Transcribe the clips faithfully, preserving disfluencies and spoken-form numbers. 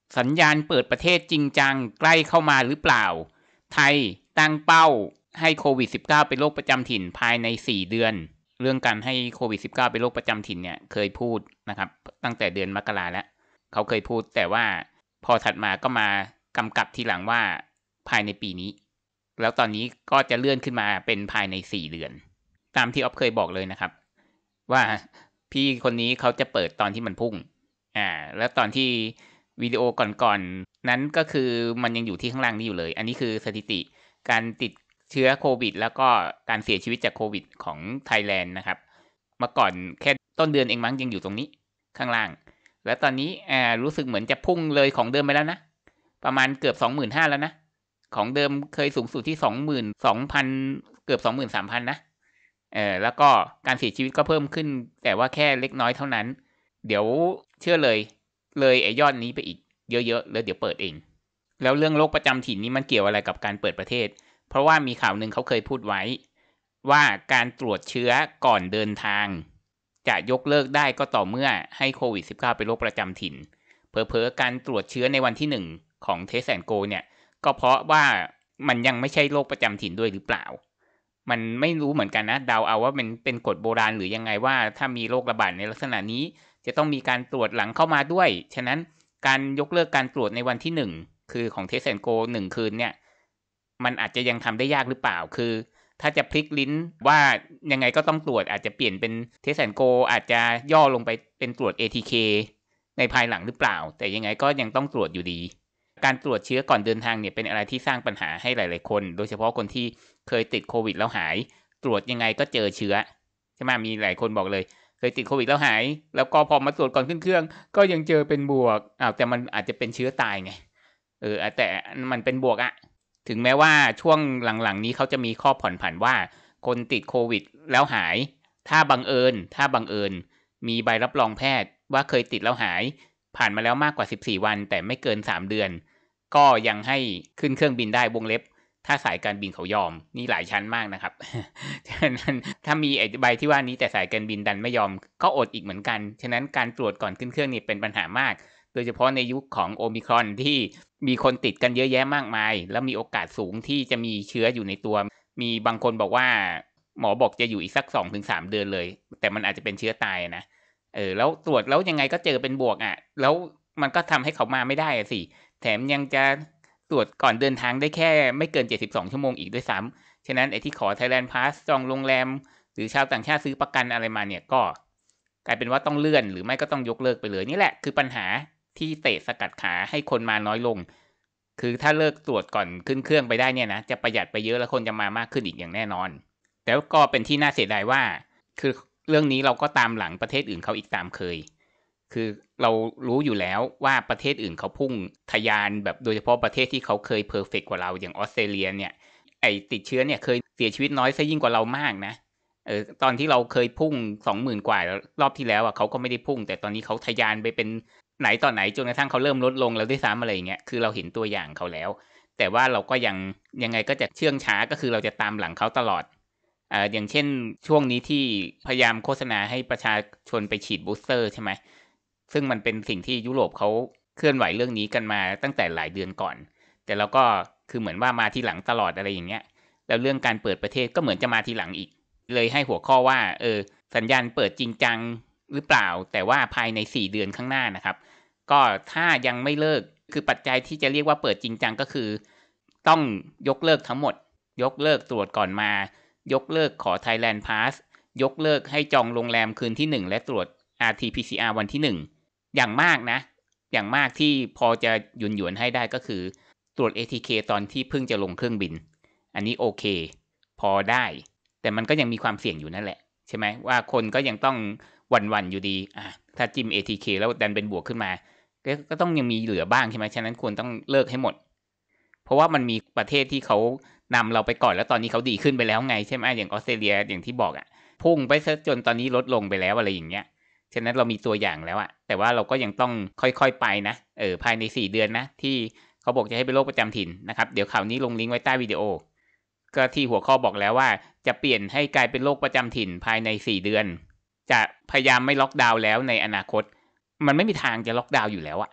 สัญญาณเปิดประเทศจริงจังใกล้เข้ามาหรือเปล่าไทยตั้งเป้าให้โควิด สิบเก้า เป็นโรคประจำถิ่นภายในสี่เดือนเรื่องการให้โควิด สิบเก้า เป็นโรคประจำถิ่นเนี่ยเคยพูดนะครับตั้งแต่เดือนมกราแล้วเขาเคยพูดแต่ว่าพอถัดมาก็มากำกับทีหลังว่าภายในปีนี้แล้วตอนนี้ก็จะเลื่อนขึ้นมาเป็นภายในสี่เดือนตามที่ออฟเคยบอกเลยนะครับว่าพี่คนนี้เขาจะเปิดตอนที่มันพุ่งอ่าแล้วตอนที่วิดีโอก่อนๆนั้นก็คือมันยังอยู่ที่ข้างล่างนี้อยู่เลยอันนี้คือสถิติการติดเชื้อโควิดแล้วก็การเสียชีวิตจากโควิดของไทยแลนด์นะครับเมื่อก่อนแค่ต้นเดือนเองมั้งยังอยู่ตรงนี้ข้างล่างแล้วตอนนี้อ่ารู้สึกเหมือนจะพุ่งเลยของเดิมไปแล้วนะประมาณเกือบ สองหมื่นห้าพัน แล้วนะของเดิมเคยสูงสุดที่ สองหมื่นสองพัน เกือบ สองหมื่นสามพัน นะเออแล้วก็การเสียชีวิตก็เพิ่มขึ้นแต่ว่าแค่เล็กน้อยเท่านั้นเดี๋ยวเชื่อเลยเลยไอ้ยอดนี้ไปอีกเยอะๆแล้วเดี๋ยวเปิดเองแล้วเรื่องโรคประจำถิ่นนี้มันเกี่ยวอะไรกับการเปิดประเทศเพราะว่ามีข่าวนึงเขาเคยพูดไว้ว่าการตรวจเชื้อก่อนเดินทางจะยกเลิกได้ก็ต่อเมื่อให้โควิด สิบเก้า เป็นโรคประจำถิ่นเผลอๆการตรวจเชื้อในวันที่หนึ่งของ Test and Go เนี่ยก็เพราะว่ามันยังไม่ใช่โรคประจำถิ่นด้วยหรือเปล่ามันไม่รู้เหมือนกันนะเดาเอาว่ามันเป็นกฎโบราณหรือยังไงว่าถ้ามีโรคระบาดในลักษณะนี้จะต้องมีการตรวจหลังเข้ามาด้วยฉะนั้นการยกเลิกการตรวจในวันที่หนึ่งคือของ Test and Go หนึ่งคืนเนี่ยมันอาจจะยังทำได้ยากหรือเปล่าคือถ้าจะพลิกลิ้นว่ายังไงก็ต้องตรวจอาจจะเปลี่ยนเป็น Test and Go อาจจะย่อลงไปเป็นตรวจ เอ ที เค ในภายหลังหรือเปล่าแต่ยังไงก็ยังต้องตรวจอยู่ดีการตรวจเชื้อก่อนเดินทางเนี่ยเป็นอะไรที่สร้างปัญหาให้หลายๆคนโดยเฉพาะคนที่เคยติดโควิดแล้วหายตรวจยังไงก็เจอเชื้อใช่ไหมมีหลายคนบอกเลยเคยติดโควิดแล้วหายแล้วก็พอมาตรวจก่อนขึ้นเครื่องก็ยังเจอเป็นบวกอ้าวแต่มันอาจจะเป็นเชื้อตายไงเออแต่มันเป็นบวกอะถึงแม้ว่าช่วงหลังๆนี้เขาจะมีข้อผ่อนผันว่าคนติดโควิดแล้วหายถ้าบังเอิญถ้าบังเอิญมีใบรับรองแพทย์ว่าเคยติดแล้วหายผ่านมาแล้วมากกว่าสิบสี่วันแต่ไม่เกินสามเดือนก็ยังให้ขึ้นเครื่องบินได้วงเล็บถ้าสายการบินเขายอมนี่หลายชั้นมากนะครับ ฉะนั้นถ้ามีไอ้ใบที่ว่านี้แต่สายการบินดันไม่ยอมก็อดอีกเหมือนกันฉะนั้นการตรวจก่อนขึ้นเครื่องนี่เป็นปัญหามากโดยเฉพาะในยุคของโอมิครอนที่มีคนติดกันเยอะแยะมากมายแล้วมีโอกาสสูงที่จะมีเชื้ออยู่ในตัวมีบางคนบอกว่าหมอบอกจะอยู่อีกสัก สองถึงสาม เดือนเลยแต่มันอาจจะเป็นเชื้อตายนะเออแล้วตรวจแล้วยังไงก็เจอเป็นบวกอ่ะแล้วมันก็ทำให้เขามาไม่ได้อ่ะสิแถมยังจะตรวจก่อนเดินทางได้แค่ไม่เกินเจ็ดสิบสองชั่วโมงอีกด้วยซ้ำฉะนั้นไอ้ที่ขอ Thailand Pass จองโรงแรมหรือชาวต่างชาติซื้อประกันอะไรมาเนี่ยก็กลายเป็นว่าต้องเลื่อนหรือไม่ก็ต้องยกเลิกไปเลยนี่แหละคือปัญหาที่เตะสกัดขาให้คนมาน้อยลงคือถ้าเลิกตรวจก่อนขึ้นเครื่องไปได้เนี่ยนะจะประหยัดไปเยอะแล้วคนจะมามากขึ้นอีกอย่างแน่นอนแต่ก็เป็นที่น่าเสียดายว่าคือเรื่องนี้เราก็ตามหลังประเทศอื่นเขาอีกตามเคยคือเรารู้อยู่แล้วว่าประเทศอื่นเขาพุ่งทะยานแบบโดยเฉพาะประเทศที่เขาเคยเพอร์เฟกต์กว่าเราอย่างออสเตรเลียเนี่ยไอติดเชื้อเนี่ยเคยเสียชีวิตน้อยซะยิ่งกว่าเรามากนะเออตอนที่เราเคยพุ่ง สองหมื่น กว่ารอบที่แล้วอ่ะเขาก็ไม่ได้พุ่งแต่ตอนนี้เขาทะยานไปเป็นไหนต่อไหนจนกระทั่งเขาเริ่มลดลงแล้วด้วยซ้ำอะไรอย่างเงี้ยคือเราเห็นตัวอย่างเขาแล้วแต่ว่าเราก็ยังยังไงก็จะเชื่องช้าก็คือเราจะตามหลังเขาตลอดอ่าอย่างเช่นช่วงนี้ที่พยายามโฆษณาให้ประชาชนไปฉีดบูสเตอร์ใช่ไหมซึ่งมันเป็นสิ่งที่ยุโรปเขาเคลื่อนไหวเรื่องนี้กันมาตั้งแต่หลายเดือนก่อนแต่เราก็คือเหมือนว่ามาทีหลังตลอดอะไรอย่างเงี้ยแล้วเรื่องการเปิดประเทศก็เหมือนจะมาทีหลังอีกเลยให้หัวข้อว่าเออสัญญาณเปิดจริงจังหรือเปล่าแต่ว่าภายในสี่เดือนข้างหน้านะครับก็ถ้ายังไม่เลิกคือปัจจัยที่จะเรียกว่าเปิดจริงจังก็คือต้องยกเลิกทั้งหมดยกเลิกตรวจก่อนมายกเลิกขอ Thailand Pass ยกเลิกให้จองโรงแรมคืนที่หนึ่งและตรวจ อาร์ ที พี ซี อาร์ วันที่หนึ่งอย่างมากนะอย่างมากที่พอจะหยุนหยวนให้ได้ก็คือตรวจ เอ ที เค ตอนที่เพิ่งจะลงเครื่องบินอันนี้โอเคพอได้แต่มันก็ยังมีความเสี่ยงอยู่นั่นแหละใช่ไหมว่าคนก็ยังต้องหวั่นๆอยู่ดีอ่ะถ้าจิ้ม เอ ที เค แล้วดันเป็นบวกขึ้นมาก็ต้องยังมีเหลือบ้างใช่ไหมฉะนั้นควรต้องเลิกให้หมดเพราะว่ามันมีประเทศที่เขานำเราไปก่อนแล้วตอนนี้เขาดีขึ้นไปแล้วไงใช่ไหมอย่างออสเตรเลียอย่างที่บอกอ่ะพุ่งไปซะจนตอนนี้ลดลงไปแล้วอะไรอย่างเงี้ยฉะนั้นเรามีตัวอย่างแล้วอะแต่ว่าเราก็ยังต้องค่อยๆไปนะเออภายในสี่เดือนนะที่เขาบอกจะให้เป็นโรคประจำถิ่นนะครับเดี๋ยวข่าวนี้ลงลิงก์ไว้ใต้วิดีโอก็ที่หัวข้อบอกแล้วว่าจะเปลี่ยนให้กลายเป็นโรคประจำถิ่นภายในสี่เดือนจะพยายามไม่ล็อกดาวน์แล้วในอนาคตมันไม่มีทางจะล็อกดาวน์อยู่แล้วอะ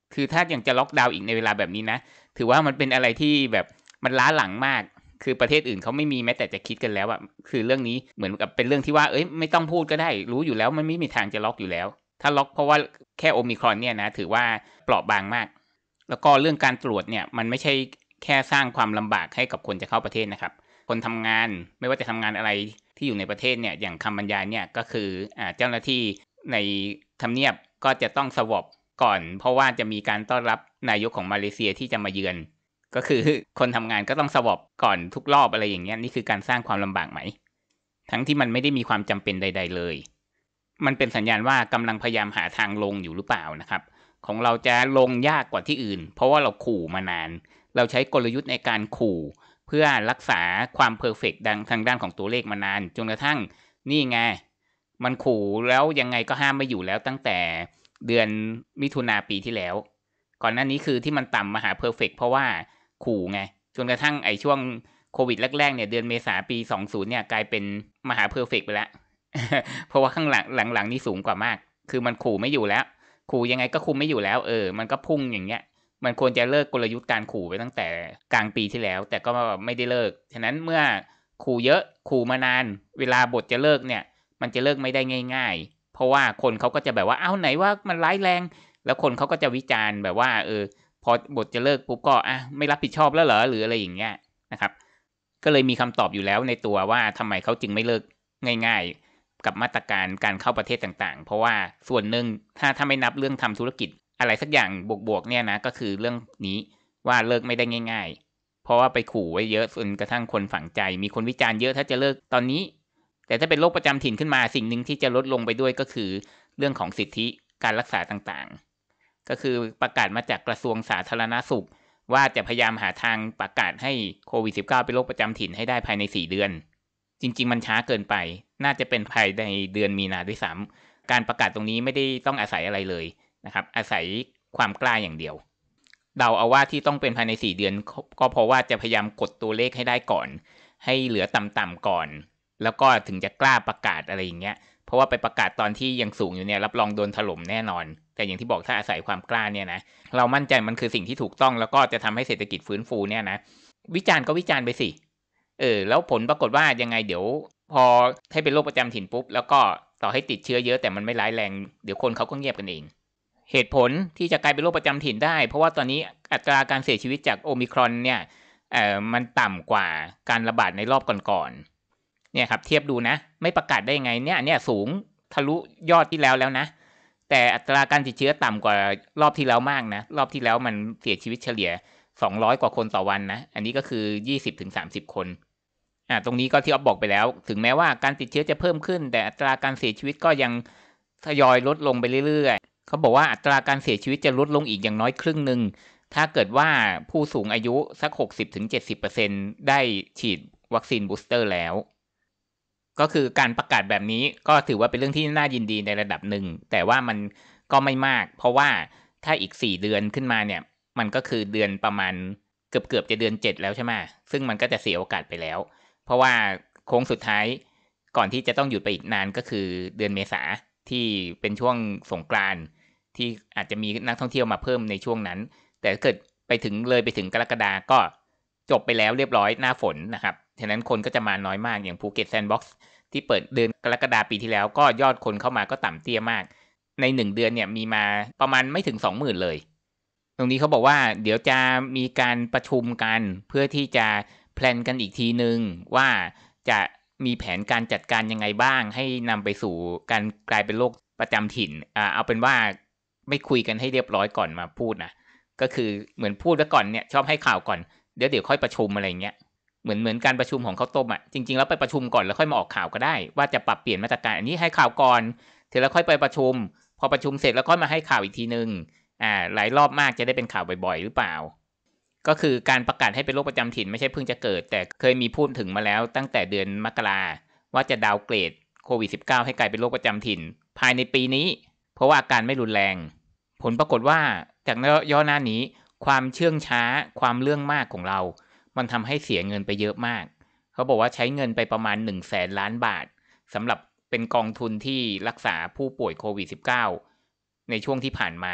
คือถ้ายังจะล็อกดาวน์อีกในเวลาแบบนี้นะถือว่ามันเป็นอะไรที่แบบมันล้าหลังมากคือประเทศอื่นเขาไม่มีแม้แต่จะคิดกันแล้วอะคือเรื่องนี้เหมือนกับเป็นเรื่องที่ว่าเอ้ยไม่ต้องพูดก็ได้รู้อยู่แล้วมันไม่มีทางจะล็อกอยู่แล้วถ้าล็อกเพราะว่าแค่โอมิครอนเนี่ยนะถือว่าเปราะบางมากแล้วก็เรื่องการตรวจเนี่ยมันไม่ใช่แค่สร้างความลำบากให้กับคนจะเข้าประเทศนะครับคนทำงานไม่ว่าจะทำงานอะไรที่อยู่ในประเทศเนี่ยอย่างคำบรรยายเนี่ยก็คืออ่าเจ้าหน้าที่ในทำเนียบก็จะต้องสวอปก่อนเพราะว่าจะมีการต้อนรับนายกของมาเลเซียที่จะมาเยือนก็คือคนทำงานก็ต้องสวอปก่อนทุกรอบอะไรอย่างเงี้ยนี่คือการสร้างความลำบากไหมทั้งที่มันไม่ได้มีความจำเป็นใดๆเลยมันเป็นสัญญาณว่ากำลังพยายามหาทางลงอยู่หรือเปล่านะครับของเราจะลงยากกว่าที่อื่นเพราะว่าเราขู่มานานเราใช้กลยุทธ์ในการขู่เพื่อรักษาความเพอร์เฟกต์ทางด้านของตัวเลขมานานจนกระทั่งนี่ไงมันขู่แล้วยังไงก็ห้ามไม่อยู่แล้วตั้งแต่เดือนมิถุนาปีที่แล้วก่อนหน้านี้คือที่มันต่ำมาหาเพอร์เฟกต์เพราะว่าขู่ไงจนกระทั่งไอ้ช่วงโควิดแรกๆเนี่ยเดือนเมษาปีสองสิบเนี่ยกลายเป็นมหาเพอร์เฟกต์ไปแล้ว เพราะว่าข้างหลังหลังๆนี่สูงกว่ามากคือมันขู่ไม่อยู่แล้วขู่ยังไงก็คุมไม่อยู่แล้วเออมันก็พุ่งอย่างเงี้ยมันควรจะเลิกกลยุทธ์การขู่ไปตั้งแต่กลางปีที่แล้วแต่ก็ไม่ได้เลิกฉะนั้นเมื่อขู่เยอะขู่มานานเวลาบทจะเลิกเนี่ยมันจะเลิกไม่ได้ง่ายๆเพราะว่าคนเขาก็จะแบบว่าเอ้าไหนว่ามันร้ายแรงแล้วคนเขาก็จะวิจารณ์แบบว่าเออพอบทจะเลิกปุ๊บก็อ่ะไม่รับผิดชอบแล้วเหรอหรืออะไรอย่างเงี้ยนะครับก็เลยมีคำตอบอยู่แล้วในตัวว่าทำไมเขาจึงไม่เลิกง่ายๆกับมาตรการการเข้าประเทศต่างๆเพราะว่าส่วนหนึ่งถ้าถ้าไม่นับเรื่องทำธุรกิจอะไรสักอย่างบวกๆเนี่ยนะก็คือเรื่องนี้ว่าเลิกไม่ได้ง่ายๆเพราะว่าไปขู่ไว้เยอะจนกระทั่งคนฝังใจมีคนวิจารณ์เยอะถ้าจะเลิกตอนนี้แต่ถ้าเป็นโรคประจำถิ่นขึ้นมาสิ่งหนึ่งที่จะลดลงไปด้วยก็คือเรื่องของสิทธิการรักษาต่างๆก็คือประกาศมาจากกระทรวงสาธารณสุขว่าจะพยายามหาทางประกาศให้โควิด สิบเก้า เป็นโรคประจำถิ่นให้ได้ภายในสี่เดือนจริงๆมันช้าเกินไปน่าจะเป็นภายในเดือนมีนาด้วยซ้ำการประกาศตรงนี้ไม่ได้ต้องอาศัยอะไรเลยนะครับอาศัยความกล้าอย่างเดียวเดาเอาว่าที่ต้องเป็นภายในสี่เดือนก็เพราะว่าจะพยายามกดตัวเลขให้ได้ก่อนให้เหลือต่ำๆก่อนแล้วก็ถึงจะกล้าประกาศอะไรอย่างเงี้ยเพราะว่าไปประกาศตอนที่ยังสูงอยู่เนี่ยรับรองโดนถล่มแน่นอนแต่อย่างที่บอกถ้าอาศัยความกล้าเนี่ยนะเรามั่นใจมันคือสิ่งที่ถูกต้องแล้วก็จะทำให้เศรษฐกิจฟื้นฟูเนี่ยนะวิจารณ์ก็วิจารณ์ไปสิเออแล้วผลปรากฏว่ายังไงเดี๋ยวพอให้เป็นโรคประจำถิ่นปุ๊บแล้วก็ต่อให้ติดเชื้อเยอะแต่มันไม่ร้ายแรงเดี๋ยวคนเขาก็เงียบกันเองเหตุผลที่จะกลายเป็นโรคประจำถิ่นได้เพราะว่าตอนนี้อัตราการเสียชีวิตจากโอมิครอนเนี่ยเอ่อมันต่ำกว่าการระบาดในรอบก่อนๆเนี่ยครับเทียบดูนะไม่ประกาศได้ยังไงเนี่ยเนี่ยสูงทะลุยอดที่แล้วแล้วนะแต่อัตราการติดเชื้อต่ำกว่ารอบที่แล้วมากนะรอบที่แล้วมันเสียชีวิตเฉลี่ยสองร้อยกว่าคนต่อวันนะอันนี้ก็คือ ยี่สิบถึงสามสิบ คนอ่าตรงนี้ก็ที่อ๊อฟบอกไปแล้วถึงแม้ว่าการติดเชื้อจะเพิ่มขึ้นแต่อัตราการเสียชีวิตก็ยังทยอยลดลงไปเรื่อยๆเขาบอกว่าอัตราการเสียชีวิตจะลดลงอีกอย่างน้อยครึ่งหนึ่งถ้าเกิดว่าผู้สูงอายุสัก หกสิบถึงเจ็ดสิบเปอร์เซ็นต์ ได้ฉีดวัคซีนบูสเตอร์แล้วก็คือการประกาศแบบนี้ก็ถือว่าเป็นเรื่องที่น่ายินดีในระดับหนึ่งแต่ว่ามันก็ไม่มากเพราะว่าถ้าอีกสี่เดือนขึ้นมาเนี่ยมันก็คือเดือนประมาณเกือบๆจะเดือนเจ็ดแล้วใช่ไหมซึ่งมันก็จะเสียโอกาสไปแล้วเพราะว่าโค้งสุดท้ายก่อนที่จะต้องหยุดไปอีกนานก็คือเดือนเมษาที่เป็นช่วงสงกรานต์ที่อาจจะมีนักท่องเที่ยวมาเพิ่มในช่วงนั้นแต่เกิดไปถึงเลยไปถึงกรกฎาก็จบไปแล้วเรียบร้อยหน้าฝนนะครับฉะนั้นคนก็จะมาน้อยมากอย่างภูเก็ตแซนด์บ็อกซ์ที่เปิดเดือนกรกฎาปีที่แล้วก็ยอดคนเข้ามาก็ต่ำเตี้ยมากในหนึ่งเดือนเนี่ยมีมาประมาณไม่ถึง สองหมื่น เลยตรงนี้เขาบอกว่าเดี๋ยวจะมีการประชุมกันเพื่อที่จะแพลนกันอีกทีนึงว่าจะมีแผนการจัดการยังไงบ้างให้นำไปสู่การกลายเป็นโรคประจำถิ่นอ่าเอาเป็นว่าไม่คุยกันให้เรียบร้อยก่อนมาพูดนะก็คือเหมือนพูดไว้ก่อนเนี่ยชอบให้ข่าวก่อนเดี๋ยวเดี๋ยวค่อยประชุมอะไรเงี้ยเหมือนเหมือนการประชุมของข้าวต้มอ่ะจริงๆแล้วไปประชุมก่อนแล้วค่อยมาออกข่าวก็ได้ว่าจะปรับเปลี่ยนมาตรการอันนี้ให้ข่าวก่อนเสร็จแล้วค่อยไปประชุมพอประชุมเสร็จแล้วค่อยมาให้ข่าวอีกทีนึงอ่าหลายรอบมากจะได้เป็นข่าวบ่อยๆหรือเปล่าก็คือการประกาศให้เป็นโรคประจำถิ่นไม่ใช่เพิ่งจะเกิดแต่เคยมีพูดถึงมาแล้วตั้งแต่เดือนมกราว่าจะดาวเกรดโควิด สิบเก้า ให้กลายเป็นโรคประจำถิ่นภายในปีนี้เพราะว่าอาการไม่รุนแรงผลปรากฏว่าจากย่อหน้านี้ความเชื่องช้าความเรื่องมากของเรามันทำให้เสียเงินไปเยอะมากเขาบอกว่าใช้เงินไปประมาณ หนึ่งแสนล้านบาทสำหรับเป็นกองทุนที่รักษาผู้ป่วยโควิด สิบเก้า ในช่วงที่ผ่านมา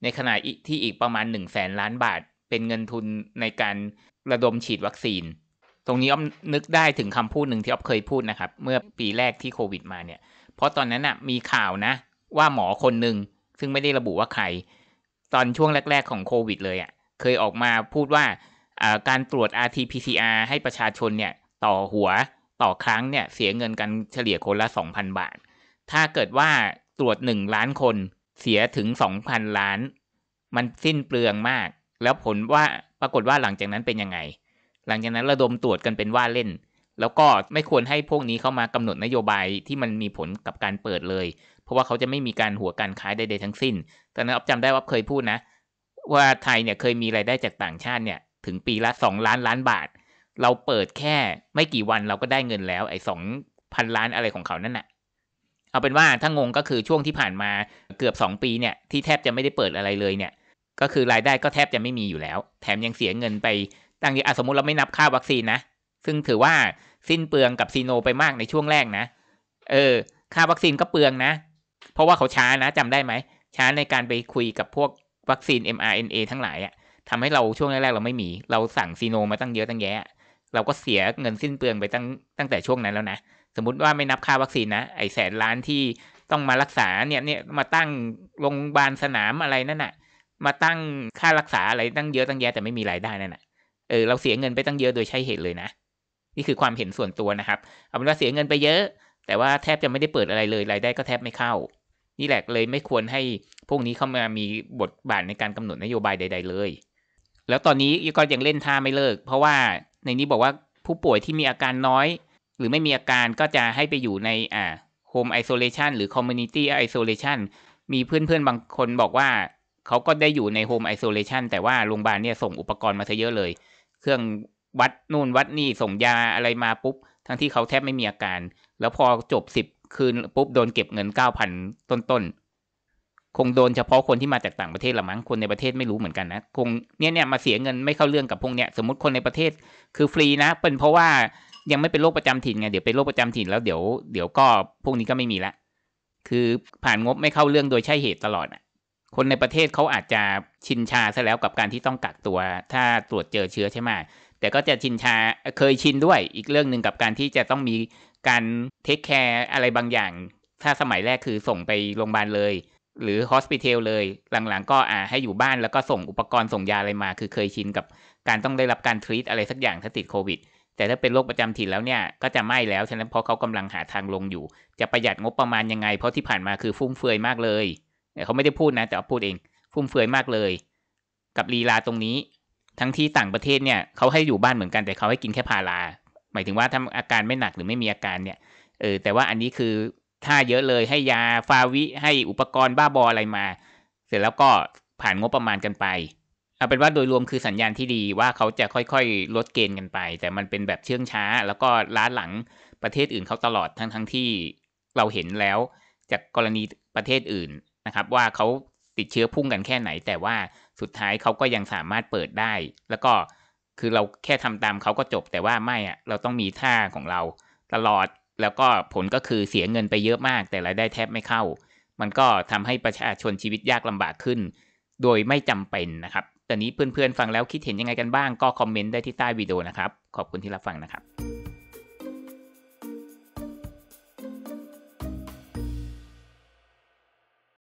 ในขณะที่อีกประมาณหนึ่งแสนล้านบาทเป็นเงินทุนในการระดมฉีดวัคซีนตรงนี้อ้อมนึกได้ถึงคำพูดหนึ่งที่อ้อมเคยพูดนะครับเมื่อปีแรกที่โควิดมาเนี่ยเพราะตอนนั้นน่ะมีข่าวนะว่าหมอคนหนึ่งซึ่งไม่ได้ระบุว่าใครตอนช่วงแรกๆของโควิดเลยอ่ะเคยออกมาพูดว่าการตรวจ อาร์ ที พี ซี อาร์ ให้ประชาชนเนี่ยต่อหัวต่อครั้งเนี่ยเสียเงินกันเฉลี่ยคนละ สองพัน บาทถ้าเกิดว่าตรวจหนึ่งล้านคนเสียถึง สองพัน ล้านมันสิ้นเปลืองมากแล้วผลว่าปรากฏว่าหลังจากนั้นเป็นยังไงหลังจากนั้นระดมตรวจกันเป็นว่าเล่นแล้วก็ไม่ควรให้พวกนี้เข้ามากำหนดนโยบายที่มันมีผลกับการเปิดเลยเพราะว่าเขาจะไม่มีการหัวการค้าใดๆทั้งสิ้นตอนนั้นอ๊อฟจำได้ว่าเคยพูดนะว่าไทยเนี่ยเคยมีรายได้จากต่างชาติเนี่ยถึงปีละสองล้านล้านบาทเราเปิดแค่ไม่กี่วันเราก็ได้เงินแล้วไอ้ สองพัน ล้านอะไรของเขานั่นน่ะเอาเป็นว่าถ้างงก็คือช่วงที่ผ่านมาเกือบสองปีเนี่ยที่แทบจะไม่ได้เปิดอะไรเลยเนี่ยก็คือรายได้ก็แทบจะไม่มีอยู่แล้วแถมยังเสียเงินไปตั้งสมมุติเราไม่นับค่าวัคซีนนะซึ่งถือว่าสิ้นเปลืองกับซีโนไปมากในช่วงแรกนะเออค่าวัคซีนก็เปลืองนะเพราะว่าเขาช้านะจำได้ไหมช้าในการไปคุยกับพวกวัคซีน เอ็ม อาร์ เอ็น เอ ทั้งหลายอ่ะทำให้เราช่วงแรกๆเราไม่มีเราสั่งซีโนมาตั้งเยอะตั้งแยะเราก็เสียเงินสิ้นเปลืองไปตั้งตั้งแต่ช่วงนั้นแล้วนะสมมุติว่าไม่นับค่าวัคซีนนะไอ้แสนล้านที่ต้องมารักษาเนี่ยเนี่ยมาตั้งโรงพยาบาลสนามอะไรนั่นน่ะมาตั้งค่ารักษาอะไรตั้งเยอะตั้งแยะแต่ไม่มีรายได้นั่นน่ะเออเราเสียเงินไปตั้งเยอะโดยใช่เหตุเลยนะนี่คือความเห็นส่วนตัวนะครับเอาเป็นว่าเสียเงินไปเยอะแต่ว่าแทบจะไม่ได้เปิดอะไรเลยรายได้ก็แทบไม่เข้านี่แหละเลยไม่ควรให้พวกนี้เข้ามามีบทบาทในการกำหนดนโยบายใดๆเลยแล้วตอนนี้ก็ยังเล่นท่าไม่เลิกเพราะว่าในนี้บอกว่าผู้ป่วยที่มีอาการน้อยหรือไม่มีอาการก็จะให้ไปอยู่ในอ่า home isolation หรือ community isolation มีเพื่อนๆบางคนบอกว่าเขาก็ได้อยู่ใน home isolation แต่ว่าโรงพยาบาลเนี่ยส่งอุปกรณ์มาซะเยอะเลยเครื่องวัดนู่นวัดนี่ส่งยาอะไรมาปุ๊บทั้งที่เขาแทบไม่มีอาการแล้วพอจบสิบคืนปุ๊บโดนเก็บเงิน เก้าพัน ต้นๆคงโดนเฉพาะคนที่มาจากต่างประเทศละมั้งคนในประเทศไม่รู้เหมือนกันนะคงเนี่ยเนี่ยมาเสียเงินไม่เข้าเรื่องกับพวกเนี้ยสมมุติคนในประเทศคือฟรีนะเป็นเพราะว่ายังไม่เป็นโรคประจำถิ่นไงเดี๋ยวเป็นโรคประจำถิ่นแล้วเดี๋ยวเดี๋ยวก็พวกนี้ก็ไม่มีละคือผ่านงบไม่เข้าเรื่องโดยใช่เหตุตลอดอ่ะคนในประเทศเขาอาจจะชินชาซะแล้วกับการที่ต้องกักตัวถ้าตรวจเจอเชื้อใช่ไหมแต่ก็จะชินชาเคยชินด้วยอีกเรื่องนึงกับการที่จะต้องมีการเทคแคร์อะไรบางอย่างถ้าสมัยแรกคือส่งไปโรงพยาบาลเลยหรือฮอสพิทอลเลยหลังๆก็อ่าให้อยู่บ้านแล้วก็ส่งอุปกรณ์ส่งยาอะไรมาคือเคยชินกับการต้องได้รับการทรีตอะไรสักอย่างถ้าติดโควิดแต่ถ้าเป็นโรคประจำถิ่นแล้วเนี่ยก็จะไม่แล้วฉะนั้นเพราะเขากำลังหาทางลงอยู่จะประหยัดงบประมาณยังไงเพราะที่ผ่านมาคือฟุ่มเฟือยมากเลยเขาไม่ได้พูดนะแต่พูดเองฟุ่มเฟือยมากเลยกับลีลาตรงนี้ทั้งที่ต่างประเทศเนี่ยเขาให้อยู่บ้านเหมือนกันแต่เขาให้กินแค่พาราหมายถึงว่าถ้าอาการไม่หนักหรือไม่มีอาการเนี่ยเออแต่ว่าอันนี้คือท่าเยอะเลยให้ยาฟาวิให้อุปกรณ์บ้าบออะไรมาเสร็จแล้วก็ผ่านงบประมาณกันไปเอาเป็นว่าโดยรวมคือสัญญาณที่ดีว่าเขาจะค่อยๆลดเกณฑ์กันไปแต่มันเป็นแบบเชื่องช้าแล้วก็ล้าหลังประเทศอื่นเขาตลอดทั้งทั้งที่เราเห็นแล้วจากกรณีประเทศอื่นนะครับว่าเขาติดเชื้อพุ่งกันแค่ไหนแต่ว่าสุดท้ายเขาก็ยังสามารถเปิดได้แล้วก็คือเราแค่ทำตามเขาก็จบแต่ว่าไม่อะเราต้องมีท่าของเราตลอดแล้วก็ผลก็คือเสียเงินไปเยอะมากแต่รายได้แทบไม่เข้ามันก็ทำให้ประชาชนชีวิตยากลำบากขึ้นโดยไม่จำเป็นนะครับตอนนี้เพื่อนๆฟังแล้วคิดเห็นยังไงกันบ้างก็คอมเมนต์ได้ที่ใต้วิดีโอนะครับขอบคุณที่รับฟังนะครับ